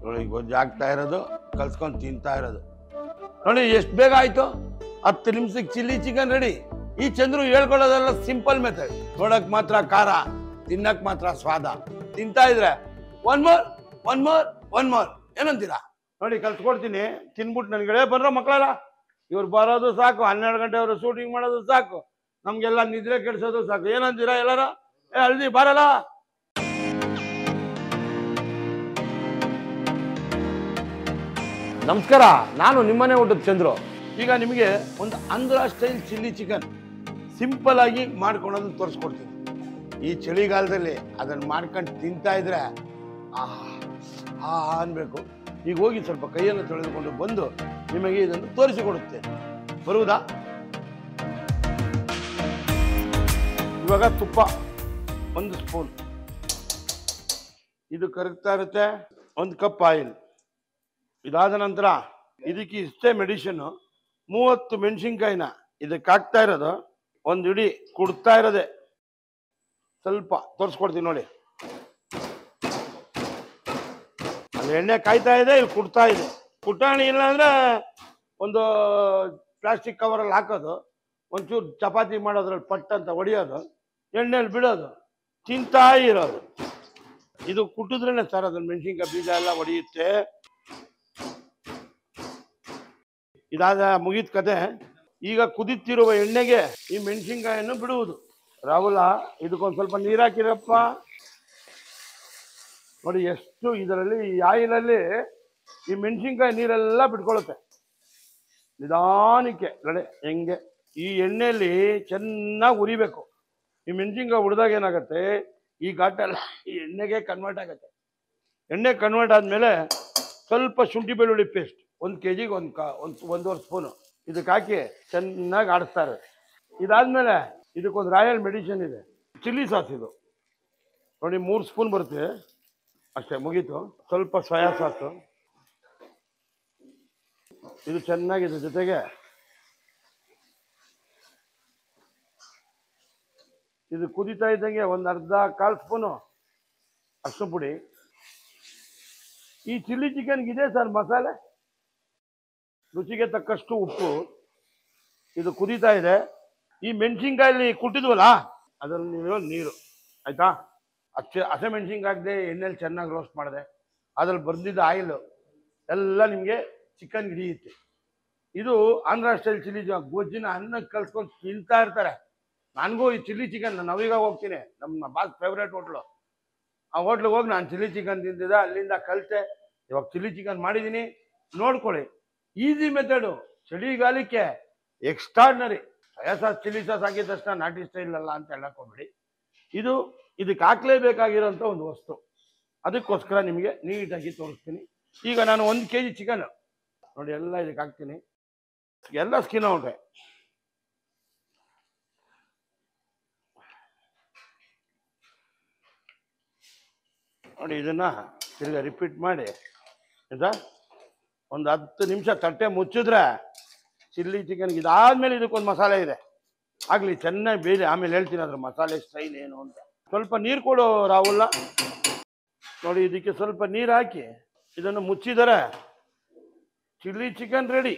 ನೋಡಿ ಗೊಜ್ಜು ಆಗ್ತಾ ಇರೋದು, ಕಲ್ಸ್ಕೊಂಡು ತಿಂತಾ ಇರೋದು. ನೋಡಿ ಎಷ್ಟು ಬೇಗ ಆಯ್ತು, 10 ನಿಮಿಷಕ್ಕೆ ಚಿಲ್ಲಿ ಚಿಕನ್ ರೆಡಿ. ಈ ಚಂದ್ರು ಹೇಳ್ಕೊಳ್ಳೋದೆಲ್ಲ ಸಿಂಪಲ್ ಮೆಥಡ್. ನೋಡಕ್ ಮಾತ್ರ ಖಾರ, ತಿನ್ನಕ್ ಮಾತ್ರ ಸ್ವಾದ. ತಿಂತಾ ಇದ್ರೆ ಒನ್ ಮೋರ್ ಏನಂತೀರಾ? ನೋಡಿ ಕಲ್ಸ್ಕೊಡ್ತೀನಿ, ತಿನ್ಬಿಟ್ಟು ನನಗೆ ಬರ್ರೋ ಮಕ್ಕಳಲ್ಲ, ಇವ್ರು ಬರೋದು ಸಾಕು, 12 ಗಂಟೆಯವರು ಶೂಟಿಂಗ್ ಮಾಡೋದು ಸಾಕು, ನಮ್ಗೆಲ್ಲ ನಿದ್ರೆ ಕೆಡ್ಸೋದು ಸಾಕು. ಏನಂತೀರಾ ಎಲ್ಲಾರ? ಹಲ್ದಿ ಬರಲ್ಲ. ನಮಸ್ಕಾರ, ನಾನು ನಿಮ್ಮನೆ ಊಟದ ಚಂದ್ರು. ಈಗ ನಿಮಗೆ ಒಂದು Andhra style chilli chicken simple ಆಗಿ ಮಾಡ್ಕೊಳೋದನ್ನ ತೋರಿಸ್ಕೊಡ್ತೀನಿ. ಈ ಚಳಿಗಾಲದಲ್ಲಿ ಅದನ್ನು ಮಾಡ್ಕೊಂಡು ತಿಂತಾ ಇದ್ರೆ ಅನ್ಬೇಕು. ಈಗ ಹೋಗಿ ಸ್ವಲ್ಪ ಕೈಯನ್ನು ತೊಳೆದುಕೊಂಡು ಬಂದು ನಿಮಗೆ ಇದನ್ನು ತೋರಿಸಿಕೊಡುತ್ತೆ. ಬರುವುದಾ? ಇವಾಗ ತುಪ್ಪ 1 ಸ್ಪೂನ್, ಇದು ಕರಗ್ತಾ ಇರುತ್ತೆ. 1 ಕಪ್ ಆಯಿಲ್. ಇದಾದ ನಂತರ ಇದಕ್ಕೆ ಇಷ್ಟೇ ಮೆಡಿಷನ್ನು, 30 ಮೆಣಸಿನ್ಕಾಯಿನ ಇದಕ್ಕೆ ಹಾಕ್ತಾ ಇರೋದು. 1 ಇಡೀ ಕುಡ್ತಾ ಇರೋದೆ. ಸ್ವಲ್ಪ ತೋರಿಸ್ಕೊಡ್ತೀನಿ ನೋಡಿ. ಅಲ್ಲಿ ಎಣ್ಣೆ ಕಾಯ್ತಾ ಇದೆ, ಇಲ್ಲಿ ಕುಡ್ತಾ ಇದೆ. ಕುಟ್ಟಾಣಿ ಇಲ್ಲ ಅಂದ್ರೆ ಒಂದು ಪ್ಲಾಸ್ಟಿಕ್ ಕವರಲ್ಲಿ ಹಾಕೋದು, ಒಂಚೂರು ಚಪಾತಿ ಮಾಡೋದ್ರಲ್ಲಿ ಪಟ್ ಅಂತ ಹೊಡಿಯೋದು, ಎಣ್ಣೆಯಲ್ಲಿ ಬಿಡೋದು, ತಿಂತಾ ಇರೋದು. ಇದು ಕುಟ್ಟಿದ್ರೇನೆ ಸರ್ ಅದ್ರ ಮೆಣಸಿನ್ಕಾಯಿ ಬೀಜ ಎಲ್ಲ ಹೊಡೆಯುತ್ತೆ. ಇದಾದ ಮುಗಿದ ಕತೆ. ಈಗ ಕುದಿತಿರುವ ಎಣ್ಣೆಗೆ ಈ ಮೆಣಸಿನ್ಕಾಯನ್ನು ಬಿಡುವುದು. ರಾಹುಲ, ಇದಕ್ಕೊಂದು ಸ್ವಲ್ಪ ನೀರು ಹಾಕಿರಪ್ಪ. ನೋಡಿ ಎಷ್ಟು ಇದರಲ್ಲಿ, ಈ ಆಯಿಲಲ್ಲಿ ಈ ಮೆಣಸಿನ್ಕಾಯಿ ನೀರೆಲ್ಲ ಬಿಟ್ಕೊಳ್ಳುತ್ತೆ. ನಿಧಾನಕ್ಕೆ ನೋಡಿ ಹೆಂಗೆ ಈ ಎಣ್ಣೆಯಲ್ಲಿ ಚೆನ್ನಾಗಿ ಉರಿಬೇಕು. ಈ ಮೆಣಸಿನ್ಕಾಯಿ ಹುರಿದಾಗ ಏನಾಗುತ್ತೆ, ಈ ಘಾಟೆಲ್ಲ ಈ ಎಣ್ಣೆಗೆ ಕನ್ವರ್ಟ್ ಆಗುತ್ತೆ. ಎಣ್ಣೆ ಕನ್ವರ್ಟ್ ಆದಮೇಲೆ ಸ್ವಲ್ಪ ಶುಂಠಿ ಬೆಳ್ಳುಳ್ಳಿ ಪೇಸ್ಟ್ 1 kg 1.5 ಸ್ಪೂನು ಇದಕ್ಕೆ ಹಾಕಿ ಚೆನ್ನಾಗಿ ಆಡಿಸ್ತಾರೆ. ಇದಾದ್ಮೇಲೆ ಇದಕ್ಕೊಂದು ರಾಯಲ್ ಮೆಡಿಷನ್ ಇದೆ, ಚಿಲ್ಲಿ ಸಾಸ್. ಇದು ನೋಡಿ 3 ಸ್ಪೂನ್ ಬರುತ್ತೆ ಅಷ್ಟೇ, ಮುಗೀತು. ಸ್ವಲ್ಪ ಸೋಯಾ ಸಾಸು, ಇದು ಚೆನ್ನಾಗಿದೆ. ಜೊತೆಗೆ ಇದು ಕುದಿತಾ ಇದ್ದಂಗೆ 1/2 ಸ್ಪೂನು ಅರಿಶಿನ ಪುಡಿ. ಈ ಚಿಲ್ಲಿ ಚಿಕನ್ಗೆ ಇದೆ ಸರ್ ಮಸಾಲೆ, ರುಚಿಗೆ ತಕ್ಕಷ್ಟು ಉಪ್ಪು. ಇದು ಕುದೀತಾ ಇದೆ. ಈ ಮೆಣಸಿನ್ಕಾಯಲ್ಲಿ ಕುಟ್ಟಿದ್ವಲ್ಲ ಅದರಲ್ಲಿ ನೀವು ನೀರು, ಆಯ್ತಾ? ಹಸೆ ಮೆಣಸಿನ್ಕಾಯಿ ಹಾಕಿದೆ, ಎಣ್ಣೆಲಿ ಚೆನ್ನಾಗಿ ರೋಸ್ಟ್ ಮಾಡಿದೆ, ಅದ್ರಲ್ಲಿ ಬಂದಿದ್ದ ಆಯಿಲು ಎಲ್ಲ ನಿಮಗೆ ಚಿಕನ್ ಹಿಡಿಯುತ್ತೆ. ಇದು ಆಂಧ್ರ ಸ್ಟೈಲ್ ಚಿಲ್ಲಿ ಗೊಜ್ಜಿನ ಅನ್ನಕ್ಕೆ ಕಲ್ಸ್ಕೊಂಡು ತಿಂತಾ ಇರ್ತಾರೆ. ನನಗೂ ಈ ಚಿಲ್ಲಿ ಚಿಕನ್, ನಾನು ನಾವೀಗ ಹೋಗ್ತೀನಿ ನಮ್ಮ ಬಾಸ್ ಫೇವ್ರೇಟ್ ಹೋಟ್ಲು, ಆ ಹೋಟ್ಲಿಗೆ ಹೋಗಿ ನಾನು ಚಿಲ್ಲಿ ಚಿಕನ್ ತಿಂತಿದ್ದೆ, ಅಲ್ಲಿಂದ ಕಲಿತೆ. ಇವಾಗ ಚಿಲ್ಲಿ ಚಿಕನ್ ಮಾಡಿದ್ದೀನಿ, ನೋಡ್ಕೊಳ್ಳಿ. ಈಸಿ ಮೆಥಡು, ಚಳಿಗಾಲಕ್ಕೆ extraordinary. Soya sauce chilli sauce ಹಾಕಿದ ತಕ್ಷಣ ನಾಟಿ ಸ್ಟೈಲ್ ಅಲ್ಲ ಅಂತ ಹೇಳಕ್ ಹೋಗ್ಬೇಡಿ. ಇದಕ್ಕೆ ಹಾಕ್ಲೇಬೇಕಾಗಿರೋಂಥ ಒಂದು ವಸ್ತು. ಅದಕ್ಕೋಸ್ಕರ ನಿಮಗೆ ನೀಟಾಗಿ ತೋರಿಸ್ತೀನಿ. ಈಗ ನಾನು 1 kg ಚಿಕನ್ ನೋಡಿ ಎಲ್ಲ ಇದಕ್ಕೆ ಹಾಕ್ತೀನಿ. ಎಲ್ಲ ಸ್ಕಿನ್ ಔಟೆ. ನೋಡಿ ಇದನ್ನು ತಿರ್ಗಿ ರಿಪೀಟ್ ಮಾಡಿ ಆಯಿತಾ, ಒಂದು 10 ನಿಮಿಷ ತಟ್ಟೆ ಮುಚ್ಚಿದ್ರೆ ಚಿಲ್ಲಿ ಚಿಕನ್ಗೆ. ಇದಾದ್ಮೇಲೆ ಇದಕ್ಕೊಂದು ಮಸಾಲೆ ಇದೆ, ಆಗಲಿ ಚೆನ್ನಾಗಿ ಬೇರೆ, ಆಮೇಲೆ ಹೇಳ್ತೀನಿ ಅದ್ರ ಮಸಾಲೆ ಸ್ಟೈಲ್ ಏನು ಅಂತ. ಸ್ವಲ್ಪ ನೀರು ಕೊಡು ರಾಹುಲ್ಲ. ನೋಡಿ ಇದಕ್ಕೆ ಸ್ವಲ್ಪ ನೀರು ಹಾಕಿ ಇದನ್ನು ಮುಚ್ಚಿದರೆ ಚಿಲ್ಲಿ ಚಿಕನ್ ರೆಡಿ.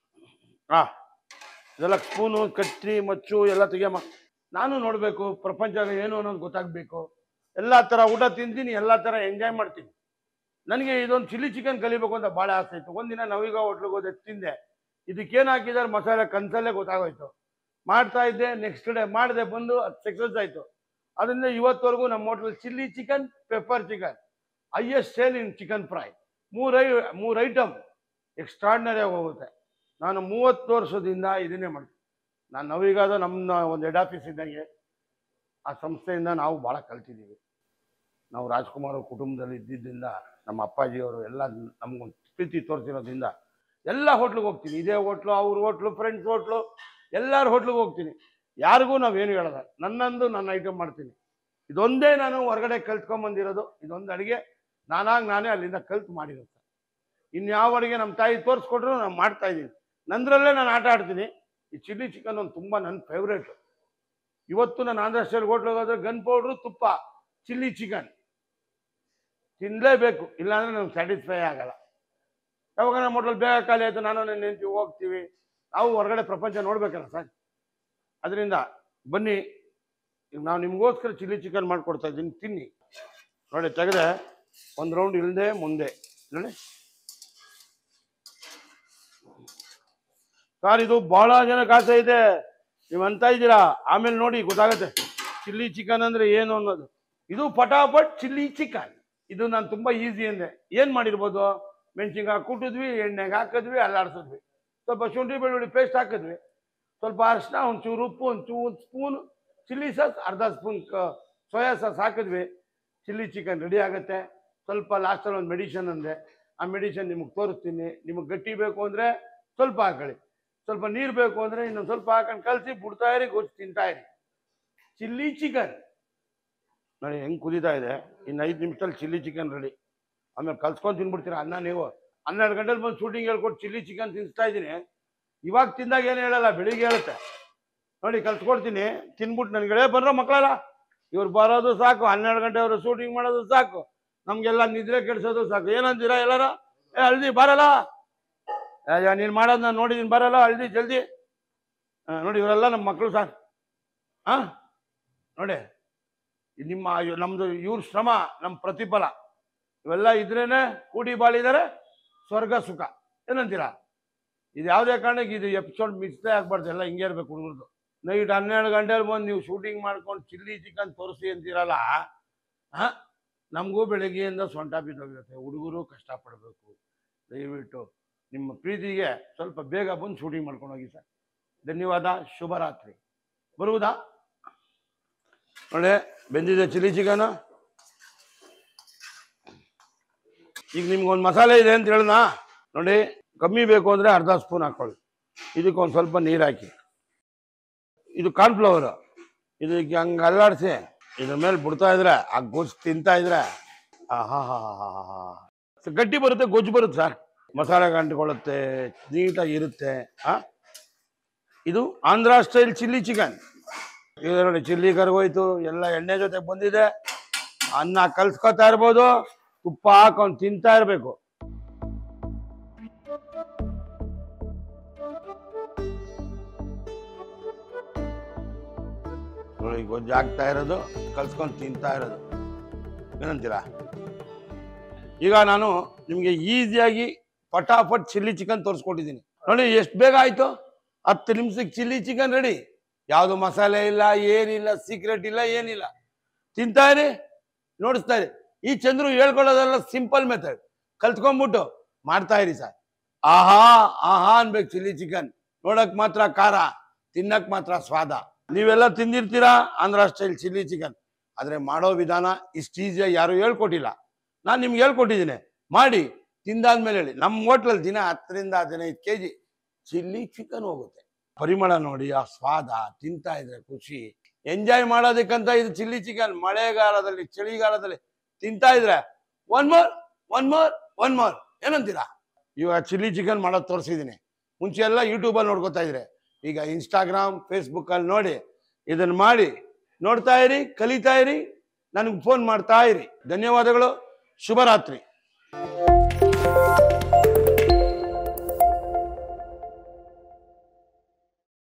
ಇದೆಲ್ಲ ಸ್ಪೂನು, ಕತ್ತಿ, ಮಚ್ಚು ಎಲ್ಲ ತೆಗಿಯಮ್ಮ. ನಾನು ನೋಡಬೇಕು ಪ್ರಪಂಚ ಏನು ಅನ್ನೋದು ಗೊತ್ತಾಗಬೇಕು. ಎಲ್ಲ ಥರ ಊಟ ತಿಂತೀನಿ, ಎಲ್ಲ ಥರ ಎಂಜಾಯ್ ಮಾಡ್ತೀನಿ. ನನಗೆ ಇದೊಂದು ಚಿಲ್ಲಿ ಚಿಕನ್ ಕಲಿಬೇಕು ಅಂತ ಭಾಳ ಆಸೆ ಇತ್ತು. ಒಂದಿನ ನಾವೀಗ ಹೋಟ್ಲಿಗೆ ಹೋದೆ, ತಿಂದೆ. ಇದಕ್ಕೇನು ಹಾಕಿದ್ದಾರೆ ಮಸಾಲೆ ಕನ್ಸಲ್ಲೇ ಗೊತ್ತಾಗೋಯ್ತು. ಮಾಡ್ತಾ ಇದ್ದೆ, ನೆಕ್ಸ್ಟ್ ಡೇ ಮಾಡಿದೆ, ಬಂದು ಅದು ಸಕ್ಸಸ್ ಆಯಿತು. ಅದರಿಂದ ಇವತ್ತವರೆಗೂ ನಮ್ಮ ಹೋಟ್ಲಲ್ಲಿ chilli chicken, pepper chicken, highest sale in chicken fry, 3 item ಎಕ್ಸ್ಟ್ರಾರ್ಡಿನರಿಯಾಗಿ ಹೋಗುತ್ತೆ. ನಾನು 30 ವರ್ಷದಿಂದ ಇದನ್ನೇ ಮಾಡ್ತೀನಿ. ನಾನು ನಾವೀಗಾದ ನಮ್ಮ ಒಂದು ಹೆಡ್ ಆಫೀಸ್ ಇದ್ದಂಗೆ, ಆ ಸಂಸ್ಥೆಯಿಂದ ನಾವು ಭಾಳ ಕಲ್ತಿದ್ದೀವಿ. ನಾವು ರಾಜ್ಕುಮಾರ್ ಕುಟುಂಬದಲ್ಲಿ ಇದ್ದಿದ್ದರಿಂದ ನಮ್ಮ ಅಪ್ಪಾಜಿಯವರು ಎಲ್ಲ ನಮಗೊಂದು ಪ್ರೀತಿ ತೋರಿಸಿರೋದ್ರಿಂದ ಎಲ್ಲ ಹೋಟ್ಲಿಗೆ ಹೋಗ್ತೀನಿ. ಇದೇ ಹೋಟ್ಲು, ಅವ್ರ ಹೋಟ್ಲು, ಫ್ರೆಂಡ್ಸ್ ಹೋಟ್ಲು, ಎಲ್ಲರ ಹೋಟ್ಲಿಗೆ ಹೋಗ್ತೀನಿ. ಯಾರಿಗೂ ನಾವೇನು ಹೇಳೋದ, ನನ್ನ ಐಟಮ್ ಮಾಡ್ತೀನಿ. ಇದೊಂದೇ ನಾನು ಹೊರಗಡೆ ಕಲ್ತ್ಕೊಂಬಂದಿರೋದು. ಇದೊಂದು ಅಡುಗೆ ನಾನೇ ಅಲ್ಲಿಂದ ಕಲ್ತು ಮಾಡಿರುತ್ತೆ. ಇನ್ಯಾವ ಅಡುಗೆ ನಮ್ಮ ತಾಯಿ ತೋರಿಸ್ಕೊಟ್ರು ನಾನು ಮಾಡ್ತಾಯಿದ್ದೀನಿ. ನಂದರಲ್ಲೇ ನಾನು ಆಟ ಆಡ್ತೀನಿ. ಈ ಚಿಲ್ಲಿ ಚಿಕನ್ ಒಂದು ತುಂಬ ನನ್ನ ಫೇವ್ರೇಟು. ಇವತ್ತು ನಾನು ಆಂಧ್ರ ಸ್ಟೈಲ್ ಹೋಟ್ಲಿಗೆ ಹೋದ್ರೆ ಗನ್ ಪೌಡ್ರು, ತುಪ್ಪ, ಚಿಲ್ಲಿ ಚಿಕನ್ ತಿನ್ನಲೇಬೇಕು, ಇಲ್ಲಾಂದರೆ ನಮ್ಗೆ ಸ್ಯಾಟಿಸ್ಫೈ ಆಗಲ್ಲ. ಯಾವಾಗ ನಮ್ಮ ಹೋಟ್ಲಲ್ಲಿ ಬೇಗ ಖಾಲಿ ಆಯಿತು, ನಾನು ನನ್ನ ಹೆಂಡತಿ ಹೋಗ್ತೀವಿ, ನಾವು ಹೊರಗಡೆ ಪ್ರಪಂಚ ನೋಡ್ಬೇಕಲ್ಲ ಸರ್. ಅದರಿಂದ ಬನ್ನಿ, ಈಗ ನಾವು ನಿಮಗೋಸ್ಕರ ಚಿಲ್ಲಿ ಚಿಕನ್ ಮಾಡಿಕೊಡ್ತಾ ಇದ್ದೀನಿ, ತಿನ್ನಿ. ನೋಡಿ ತೆಗೆದೆ ಒಂದು ರೌಂಡ್ ಇಲ್ಲದೆ ಮುಂದೆ ನೋಡಿ ಸರ್. ಇದು ಭಾಳ ಜನಕ್ಕೆ ಆಸೆ ಇದೆ, ನೀವು ಅಂತ ಇದ್ದೀರಾ, ಆಮೇಲೆ ನೋಡಿ ಗೊತ್ತಾಗುತ್ತೆ ಚಿಲ್ಲಿ ಚಿಕನ್ ಅಂದರೆ ಏನು ಅನ್ನೋದು. ಇದು ಫಟಾಫಟ್ ಚಿಲ್ಲಿ ಚಿಕನ್. ಇದು ನಾನು ತುಂಬ ಈಸಿ ಅಂದೆ. ಏನು ಮಾಡಿರ್ಬೋದು, ಮೆಣಸಿನ್ಕಾಯಿ ಕುಟ್ಟಿದ್ವಿ, ಎಣ್ಣೆಗೆ ಹಾಕಿದ್ವಿ, ಅಲ್ಲಾಡ್ಸಿದ್ವಿ, ಸ್ವಲ್ಪ ಶುಂಠಿ ಬೆಳ್ಳುಳ್ಳಿ ಪೇಸ್ಟ್ ಹಾಕಿದ್ವಿ, ಸ್ವಲ್ಪ ಅರಿಶಿನ, ಒಂಚೂರು ಉಪ್ಪು, ಒಂದು ಸ್ಪೂನ್ ಚಿಲ್ಲಿ ಸಾಸ್, ಅರ್ಧ ಸ್ಪೂನ್ ಸೋಯಾ ಸಾಸ್ ಹಾಕಿದ್ವಿ, ಚಿಲ್ಲಿ ಚಿಕನ್ ರೆಡಿ ಆಗುತ್ತೆ. ಸ್ವಲ್ಪ ಲಾಸ್ಟಲ್ಲಿ ಒಂದು ಮೆಡಿಷನ್ ಅಂದೆ, ಆ ಮೆಡಿಷನ್ ನಿಮಗೆ ತೋರಿಸ್ತೀನಿ. ನಿಮಗೆ ಗಟ್ಟಿ ಬೇಕು ಅಂದರೆ ಸ್ವಲ್ಪ ಹಾಕೊಳ್ಳಿ, ಸ್ವಲ್ಪ ನೀರು ಬೇಕು ಅಂದರೆ ಇನ್ನೊಂದು ಸ್ವಲ್ಪ ಹಾಕೊಂಡು ಕಲಸಿ ಬಿಡ್ತಾ ಇರಿ, ಗೊತ್ತು ತಿಂತಾ ಇರಿ. ಚಿಲ್ಲಿ ಚಿಕನ್ ನೋಡಿ ಹೆಂಗೆ ಕುದೀತಾ ಇದೆ. ಇನ್ನು 5 ನಿಮಿಷದಲ್ಲಿ ಚಿಲ್ಲಿ ಚಿಕನ್ ರೆಡಿ. ಆಮೇಲೆ ಕಲ್ಸ್ಕೊಂಡು ತಿನ್ಬಿಡ್ತೀರಾ ಅನ್ನ. ನೀವು 12 ಗಂಟೆಲಿ ಬಂದು ಶೂಟಿಂಗ್ ಹೇಳ್ಕೊಟ್ಟು ಚಿಲ್ಲಿ ಚಿಕನ್ ತಿನ್ನಿಸ್ತಾ ಇದ್ದೀನಿ. ಇವಾಗ ತಿಂದಾಗ ಏನು ಹೇಳಲ್ಲ, ಬೆಳಿಗ್ಗೆ ಹೇಳುತ್ತೆ. ನೋಡಿ ಕಲ್ಸ್ಕೊಡ್ತೀನಿ, ತಿನ್ಬಿಟ್ಟು ನನಗೆ ಬರೋ ಮಕ್ಕಳಲ್ಲ, ಇವ್ರು ಬರೋದು ಸಾಕು, 12 ಗಂಟೆಯವರು ಶೂಟಿಂಗ್ ಮಾಡೋದು ಸಾಕು, ನಮಗೆಲ್ಲ ನಿದ್ರೆ ಕೆಡಿಸೋದು ಸಾಕು. ಏನಂತೀರಾ ಎಲ್ಲಾರ? ಹಳ್ದಿ ಬರಲ್ಲ, ನೀನು ಮಾಡೋದು ನಾನು ನೋಡಿದ್ದೀನಿ, ಬರಲ್ಲ ಹಳ್ದಿ ಜಲ್ದಿ. ನೋಡಿ ಇವರೆಲ್ಲ ನಮ್ಮ ಮಕ್ಕಳು ಸರ್. ನೋಡಿ ನಮ್ಮದು ಇವ್ರ ಶ್ರಮ ನಮ್ಮ ಪ್ರತಿಫಲ. ಇವೆಲ್ಲ ಇದ್ರೇನೆ ಕೂಡಿ ಬಾಳಿದರೆ ಸ್ವರ್ಗ ಸುಖ. ಏನಂತೀರಾ? ಇದು ಯಾವುದೇ ಕಾರಣಕ್ಕೆ ಇದು ಎಪಿಸೋಡ್ ಮಿಸ್ಸೇ ಆಗ್ಬಾರ್ದು, ಎಲ್ಲ ಹಿಂಗೆ ಇರಬೇಕು ಹುಡುಗರದು. ನೈಟ್ 12 ಗಂಟೆಲಿ ಬಂದು ನೀವು ಶೂಟಿಂಗ್ ಮಾಡ್ಕೊಂಡು ಚಿಲ್ಲಿ ಚಿಕನ್ ತೋರಿಸಿ ಅಂತೀರಲ್ಲ, ನಮಗೂ ಬೆಳಗ್ಗೆಯಿಂದ ಸೊಂಟ ಬಿದ್ದೋಗಿರುತ್ತೆ. ಹುಡುಗರು ಕಷ್ಟಪಡಬೇಕು. ದಯವಿಟ್ಟು ನಿಮ್ಮ ಪ್ರೀತಿಗೆ ಸ್ವಲ್ಪ ಬೇಗ ಬಂದು ಶೂಟಿಂಗ್ ಮಾಡ್ಕೊಂಡು ಹೋಗಿ ಸರ್. ಧನ್ಯವಾದ, ಶುಭರಾತ್ರಿ. ಬರುವುದಾ? ನೋಡಿ ಬೆಂದಿದೆ ಚಿಲ್ಲಿ ಚಿಕನು. ಈಗ ನಿಮ್ಗೊಂದು ಮಸಾಲೆ ಇದೆ ಅಂತ ಹೇಳೋಣ. ನೋಡಿ ಕಮ್ಮಿ ಬೇಕು ಅಂದರೆ ಅರ್ಧ ಸ್ಪೂನ್ ಹಾಕ್ಕೊಳ್ಳಿ, ಇದಕ್ಕೊಂದು ಸ್ವಲ್ಪ ನೀರು ಹಾಕಿ, ಇದು ಕಾರ್ನ್ಫ್ಲವರು, ಇದಕ್ಕೆ ಹಂಗೆ ಅಲ್ಲಾಡಿಸಿ ಇದ್ರ ಮೇಲೆ ಬಿಡ್ತಾ ಇದ್ರೆ ಆ ಗೊಜ್ಜು ತಿಂತಾ ಇದ್ರೆ ಗಟ್ಟಿ ಬರುತ್ತೆ, ಗೊಜ್ಜು ಬರುತ್ತೆ ಸರ್. ಮಸಾಲೆ ಗಂಟುಕೊಳ್ಳುತ್ತೆ, ನೀಟಾಗಿ ಇರುತ್ತೆ. ಇದು ಆಂಧ್ರ ಸ್ಟೈಲ್ ಚಿಲ್ಲಿ ಚಿಕನ್. ಇದು ನೋಡಿ ಚಿಲ್ಲಿ ಕರ್ಗೋಯ್ತು, ಎಲ್ಲ ಎಣ್ಣೆ ಜೊತೆ ಬಂದಿದೆ. ಅನ್ನ ಕಲ್ಸ್ಕೊತಾ ಇರ್ಬೋದು, ತುಪ್ಪ ಹಾಕೊಂಡು ತಿಂತಾ ಇರಬೇಕು. ನೋಡಿ ಗೊಜ್ಜು ಹಾಕ್ತಾ ಇರೋದು, ಕಲ್ಸ್ಕೊಂಡು ತಿಂತಾ ಇರೋದು. ಏನಂತೀರಾ? ಈಗ ನಾನು ನಿಮಗೆ ಈಸಿಯಾಗಿ ಫಟಾಫಟ್ ಚಿಲ್ಲಿ ಚಿಕನ್ ತೋರಿಸ್ಕೊಟ್ಟಿದ್ದೀನಿ. ನೋಡಿ ಎಷ್ಟು ಬೇಗ ಆಯಿತು, 10 ನಿಮಿಷಕ್ಕೆ ಚಿಲ್ಲಿ ಚಿಕನ್ ರೆಡಿ. ಯಾವುದು ಮಸಾಲೆ ಇಲ್ಲ, ಏನಿಲ್ಲ, ಸೀಕ್ರೆಟ್ ಇಲ್ಲ, ಏನಿಲ್ಲ. ತಿಂತಾ ಇರಿ, ನೋಡಿಸ್ತಾ ಇರಿ. ಈ ಚಂದ್ರು ಹೇಳ್ಕೊಳ್ಳೋದೆಲ್ಲ ಸಿಂಪಲ್ ಮೆಥಡ್, ಕಲ್ತ್ಕೊಂಡ್ಬಿಟ್ಟು ಮಾಡ್ತಾ ಇರಿ ಸರ್. ಆಹಾ ಆಹಾ ಅನ್ಬೇಕು. ಚಿಲ್ಲಿ ಚಿಕನ್ ನೋಡಕ್ ಮಾತ್ರ ಖಾರ, ತಿನ್ನಕ್ ಮಾತ್ರ ಸ್ವಾದ. ನೀವೆಲ್ಲ ತಿಂದಿರ್ತೀರಾ ಆಂಧ್ರ ಸ್ಟೈಲ್ ಚಿಲ್ಲಿ ಚಿಕನ್, ಆದರೆ ಮಾಡೋ ವಿಧಾನ ಇಷ್ಟು ಈಸಿಯಾಗಿ ಯಾರು ಹೇಳ್ಕೊಟ್ಟಿಲ್ಲ. ನಾನು ನಿಮ್ಗೆ ಹೇಳ್ಕೊಟ್ಟಿದ್ದೀನಿ, ಮಾಡಿ ತಿಂದಾದ್ಮೇಲೆ ಹೇಳಿ. ನಮ್ಮ ಹೋಟ್ಲಲ್ಲಿ ದಿನ 10 ರಿಂದ 15 kg ಚಿಲ್ಲಿ ಚಿಕನ್ ಹೋಗುತ್ತೆ. ಪರಿಮಳ ನೋಡಿ, ಆ ಸ್ವಾದ, ತಿಂತಾ ಇದ್ರೆ ಖುಷಿ, ಎಂಜಾಯ್ ಮಾಡೋದಕ್ಕಂತ ಇದು ಚಿಲ್ಲಿ ಚಿಕನ್. ಮಳೆಗಾಲದಲ್ಲಿ, ಚಳಿಗಾಲದಲ್ಲಿ ತಿಂತಾ ಇದ್ರೆ ಒನ್ ಮೋರ್ ಏನಂತೀರಾ? ಇವಾಗ ಚಿಲ್ಲಿ ಚಿಕನ್ ಮಾಡೋದು ತೋರಿಸಿದ್ದೀನಿ. ಮುಂಚೆ ಎಲ್ಲ ಯೂಟ್ಯೂಬಲ್ಲಿ ನೋಡ್ಕೊತಾ ಇದ್ರೆ, ಈಗ ಇನ್ಸ್ಟಾಗ್ರಾಮ್, ಫೇಸ್ಬುಕ್ಕಲ್ಲಿ ನೋಡಿ ಇದನ್ನು ಮಾಡಿ ನೋಡ್ತಾ ಇರಿ, ಕಲಿತಾ ಇರಿ, ನನಗೆ ಫೋನ್ ಮಾಡ್ತಾ ಇರಿ. ಧನ್ಯವಾದಗಳು, ಶುಭರಾತ್ರಿ.